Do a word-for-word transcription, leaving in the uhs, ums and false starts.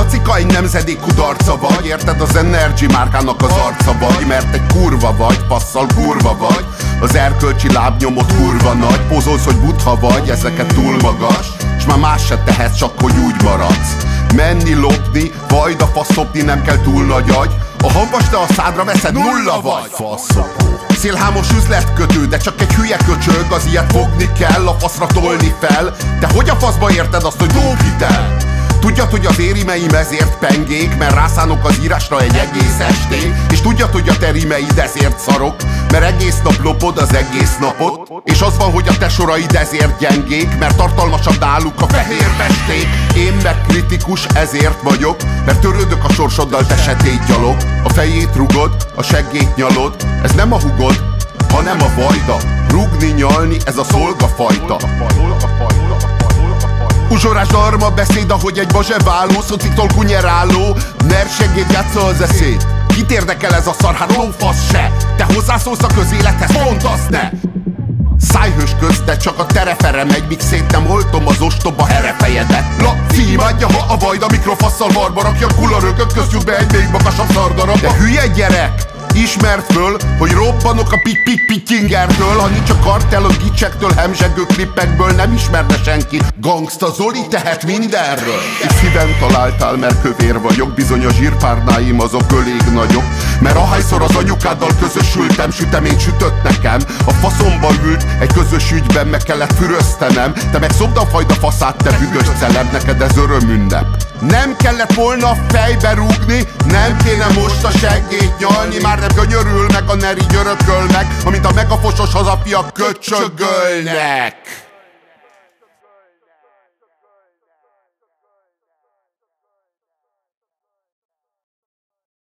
Lacika egy nemzedék kudarca vagy, érted? Az Energy márkának az arca vagy, mert egy kurva vagy, passzal kurva vagy. Az erkölcsi lábnyomot kurva nagy, pózolsz, hogy buddha vagy, ezeket túl magas, és már más se tehetsz, csak hogy úgy maradsz. Menni, lopni, vajda faszopni, nem kell túl nagy agy. A hamvas te a szádra veszed, nulla vagy. Faszopó. Szélhámos üzletkötő, de csak egy hülye köcsög, az ilyet fogni kell, a faszra tolni fel. Te hogy a faszba érted azt, hogy dóbhitel? Tudjad, hogy az érimeim ezért pengék, mert rászánok az írásra egy egész estét. És tudjad, hogy a te rimeid ezért szarok, mert egész nap lopod az egész napot. És az van, hogy a te soraid ezért gyengék, mert tartalmasabb náluk a fehér festék. Én meg kritikus, ezért vagyok, mert törődök a sorsoddal, te se tétgyalog. A fejét rugod, a seggét nyalod, ez nem a hugod, hanem a vajda. Rugni, nyalni, ez a szolgafajta. Uzsorás darma beszéd, ahogy egy bazseváló, szociktól kunyeráló, nerseggét játsza az eszét. Kit érdekel ez a szar, hát lófasz se. Te hozzászólsz a közélethez, pont azt ne. Szájhős közte csak a terefere megy, míg szét nem oltom az ostoba herefejedet. Laci, imádja, ha a vajda mikrofasszal marba rakja, kularökök közt jut be egy még magasabb szardarab. De hülye gyerek! Ismert föl, hogy robbanok a pik-pik-pikingertől. Ha nincs a kartel a gicsektől, hemzsegő klippekből, nem ismerne senki. Gangsta Zoli tehet mindenről. És szíven találtál, mert kövér vagyok, bizony a zsírpárnáim azok elég nagyok. Mert ahányszor az anyukáddal közösültem, süteményt sütött nekem, a faszomba ült, egy közös ügyben meg kellett füröztenem. Te meg szobd a fajda faszát, te büdös celeb, neked ez örömünnep. Nem kellett volna fejbe rúgni, nem kéne most a seggét nyalni. Már nem gönyörül meg a neri györökölnek, amint a megafosos hazafiak köcsögölnek.